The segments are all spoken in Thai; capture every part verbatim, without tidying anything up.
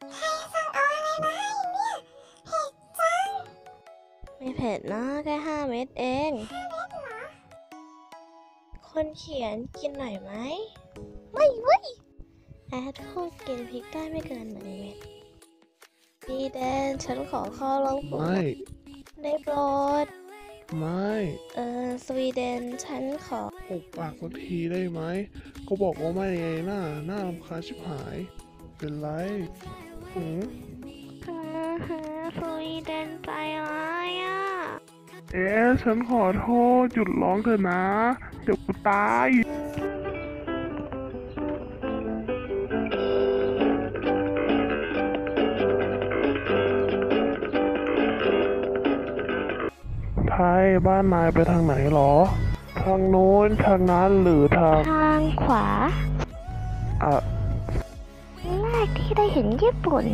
ใครส่งเอาอะไรมาให้เนี่ยเผ็ดจังไม่เผ็ดนะแค่ห้าเม็ดเองห้าเม็ดเหรอคนเขียนกินหน่อยไหม ไม่เว้ยแอดคงกินพริกได้ไม่เกินหนึ่งเม็ดพี่แดนฉันขอเข้าลองโปรไม่ดได้โปรดไม่เออสวีเดนฉันขอปกปากสักทีได้ไหมก็บอกว่าไม่ไงหน้าหน้ารำคาญชิบหาย เป็นไรหืมอือหือสวีเดนใจร้ายอ่ะเอ๊ะฉันขอโทษหยุดร้องเถอะนะ เดี๋ยวกูตาย ไทยบ้านนายไปทางไหนหรอ ทางโน้นทางนั้นหรือทางทางขวาอ่ะแรกที่ได้เห็นญี่ปุ่น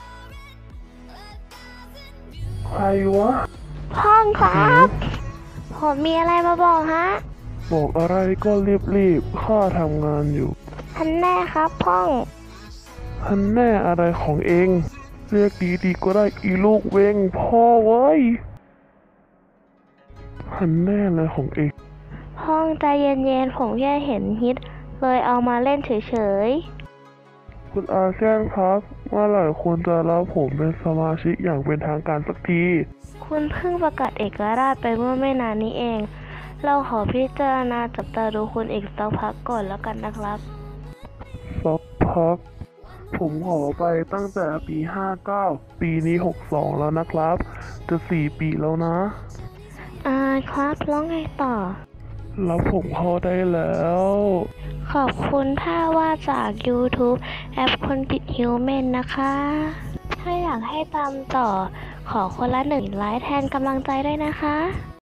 ใครวะพ่องครับผมมีอะไรมาบอกฮะบอกอะไรก็รีบๆข้าทำงานอยู่ท่านแน่ครับพ่องท่านแน่อะไรของเอง เรียกดีๆก็ได้อีลูกเวงพ่อเว้ยท่านแน่อะไรของเองห้องใจเย็นๆ ผมแค่เห็นฮิต เลยเอามาเล่นเฉยคุณอาเซียนครับเมื่อไหร่คุณจะรับผมเป็นสมาชิกอย่างเป็นทางการสักทีๆ คุณเพิ่งประกาศเอกราชไปเมื่อไม่นานนี้เอง เราขอพิจารณาจับตาดูคุณอีกสักพักก่อนแล้วกันนะครับสักพัก ผมขอไปตั้งแต่ปีห้าเก้าปีนี้หกสองแล้วนะครับ จะสี่ปีแล้วนะอ่าครับแล้วไงต่อรับผมเข้าได้แล้วขอบคุณภาพวาดจาก YouTube แอปคนติดฮิวแมนนะคะ ถ้าอยากให้ตามต่อ ขอคนละหนึ่งไลค์แทนกำลังใจด้วยนะคะ